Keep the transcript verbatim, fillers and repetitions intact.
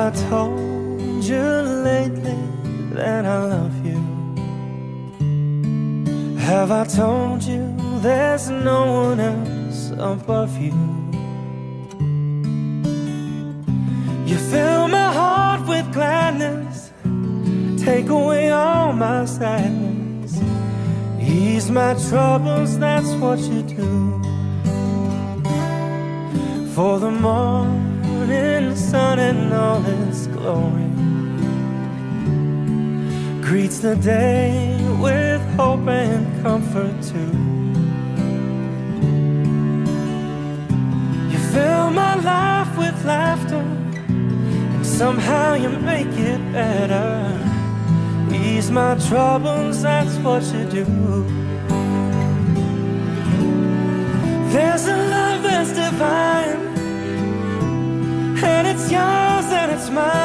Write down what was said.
I told you lately that I love you? Have I told you there's no one else above you? You fill my heart with gladness, take away all my sadness, ease my troubles, that's what you do. For the morning sun in all its glory greets the day with hope and comfort too. You fill my life with laughter, and somehow you make it better. Ease my troubles, that's what you do. There's a love that's divine, and it's yours and it's mine.